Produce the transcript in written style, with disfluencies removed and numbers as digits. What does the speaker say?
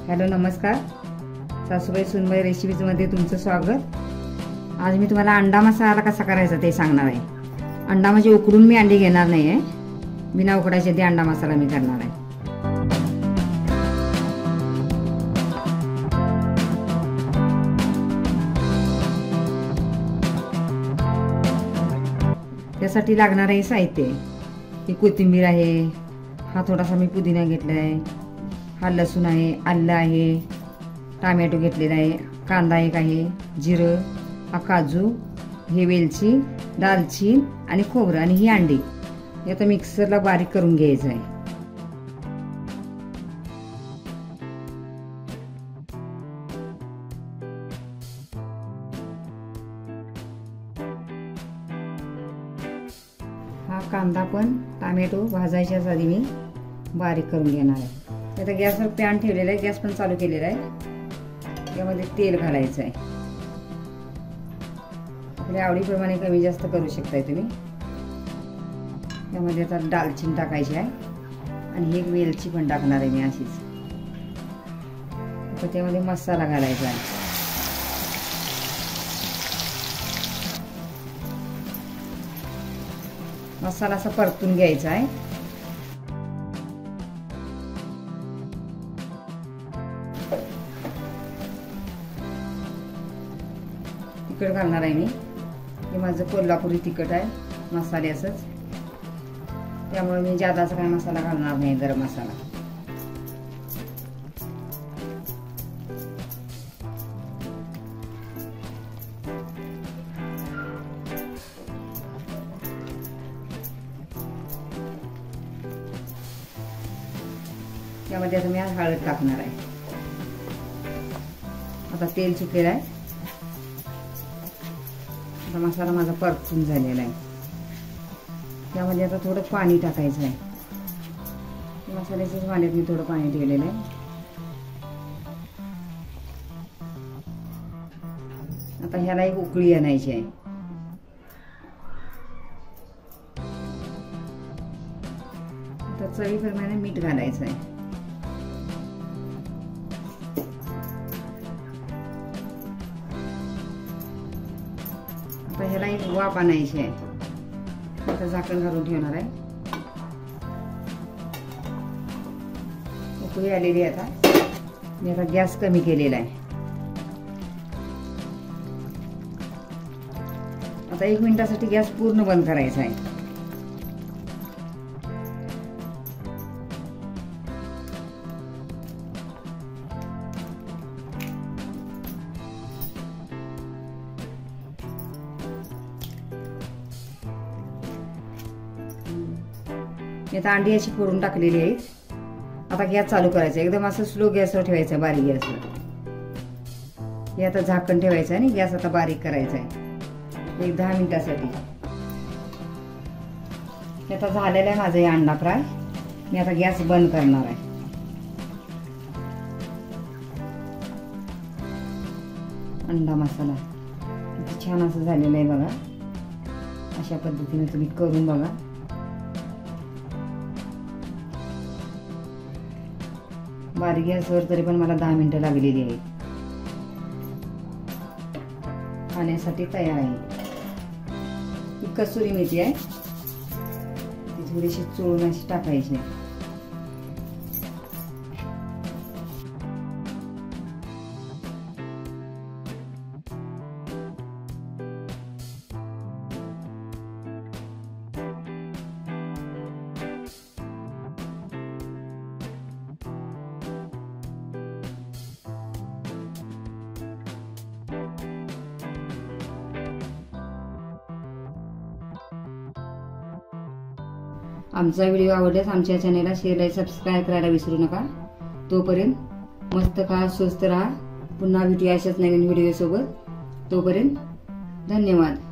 Hello नमस्कार, सासूबाई सुनबाई रेसिपीजमध्ये तुमचं स्वागत। आज मी तुम्हाला अंडा मसाला कसा करायचा ते सांगणार आहे। अंडा म्हणजे उकडून मी अंडी घेणार नाही आहे, बिना उकडायचे ते अंडा मसाला मी करणार आहे। त्यासाठी लागणारे साहित्य ही कोथिंबीर आहे, हा थोडासा मी पुदिना घेतला आहे, हा लसूण आहे, आलं आहे, टोमॅटो घेतलेला आहे, कांदा एक आहे, जिरं, हा काजू, हे वेलची, दालचीन आणि खोबरं आणि ही अंडी हे आता मिक्सरला बारीक करून घ्यायचं आहे। हा कांदा पण टोमॅटो भाजायच्याच आधी मी बारीक करून घेणार आहे। आता गॅसवर पॅन ठेवलेला आहे, गॅस पण चालू केलेला आहे। त्यामध्ये तेल घालायचं आहे, आपल्या आवडीप्रमाणे कमी जास्त करू शकताय तुम्ही। त्यामध्ये आता दालचीन टाकायची आहे आणि एक वेलची पण टाकणार आहे मी अशीच। आता त्यामध्ये मसाला घालायचा आहे, मसाला असा परतून घ्यायचा आहे। तिखट घालणार आहे मी, हे माझं कोल्हापुरी तिखट आहे मसाल्याचंच, त्यामुळे मी जादाचा काय मसाला घालणार नाही, गरम मसाला। त्यामध्ये आता मी हळद टाकणार आहे। आता तेल सुटलेलं आहे, आता मसाला माझा परतून झालेला आहे। त्यामध्ये आता थोडं पाणी टाकायचं आहे, मसाल्याच्याच पाण्यात मी थोडं पाणी ठेवलेलं आहे। आता ह्याला एक उकळी आणायची आहे। आता चवीप्रमाणे मीठ घालायचं आहे। आता ह्याला एक वाफ आणायची आहे, आता झाकण घालून ठेवणार आहे। उकळी आलेली आहे, आता मी आता गॅस कमी केलेला आहे। आता 1 मिनिटासाठी गॅस पूर्ण बंद करायचा आहे। मी आता अंडी अशी फोडून टाकलेली आहेत। आता गॅस चालू करायचा, एकदम असं स्लो गॅसवर ठेवायचा, बारीक गॅसवर। हे आता झाकण ठेवायचं आहे आणि गॅस आता बारीक करायचा आहे 10 मिनिटासाठी। हे आता झालेलं आहे माझं हे अंडा फ्राय। मी आता गॅस बंद करणार आहे। अंडा मसाला किती छान असं झालेलं आहे बघा, अशा पद्धतीने तुम्ही करून बघा। बारीक गॅसवर तरी पण मला 10 मिनिटं लागलेली आहेत, खाण्यासाठी तयार आहे। ही कसुरी मेथी आहे, ती थोडीशी चोळून अशी टाकायची आहे। आमचा व्हिडिओ आवडल्यास आमच्या चॅनेलला शेअर आणि सबस्क्राईब करायला विसरू नका। तोपर्यंत मस्त खा, स्वस्त राहा, पुन्हा भेटूया अशाच नवीन व्हिडिओ सोबत। तोपर्यंत धन्यवाद।